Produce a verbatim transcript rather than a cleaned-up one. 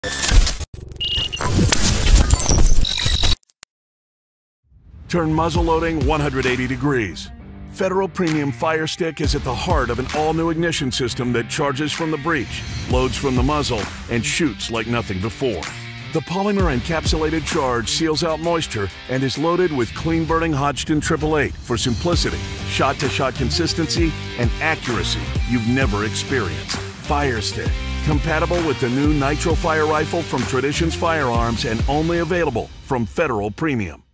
Turn muzzle loading one hundred eighty degrees. Federal Premium FireStick is at the heart of an all-new ignition system that charges from the breech, loads from the muzzle, and shoots like nothing before. The polymer encapsulated charge seals out moisture and is loaded with clean-burning Hodgdon triple eight for simplicity, shot-to-shot consistency, and accuracy you've never experienced. FireStick, compatible with the new Nitro Fire Rifle from Traditions Firearms and only available from Federal Premium.